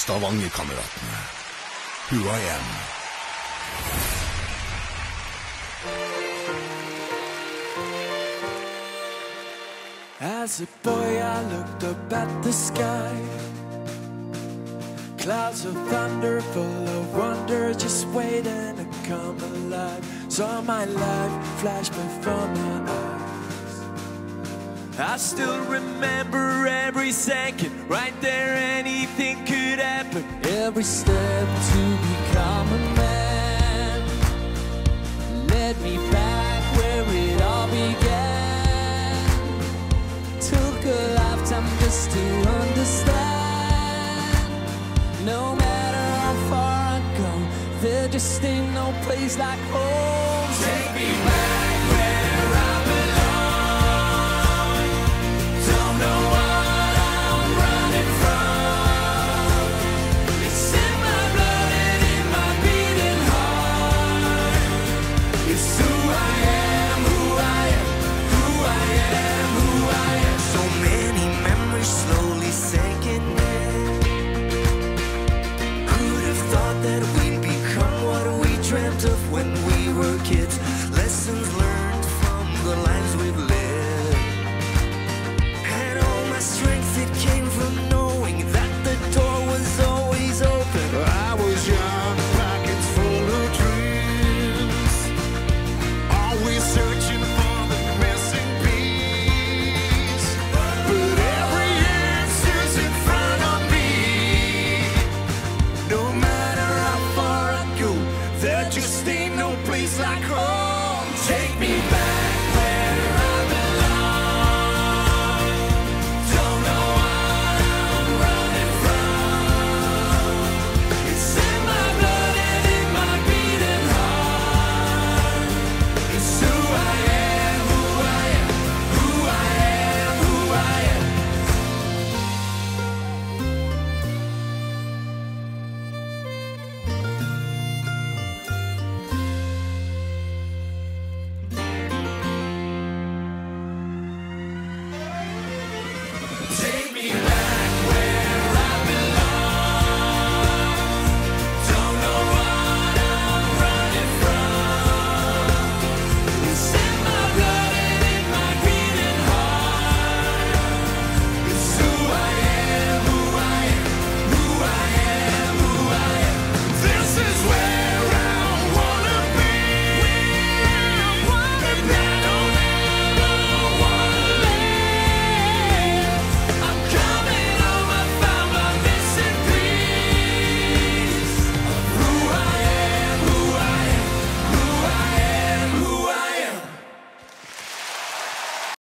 Stavangerkameratene. Who I am. As a boy I looked up at the sky. Clouds of thunder full of wonder just waiting to come alive. Saw my life flash before my eyes. I still remember every second. Right there anything could happen. Every step to become a man led me back where it all began. Took a lifetime just to understand. No matter how far I go, there just ain't no place like home. Take me back.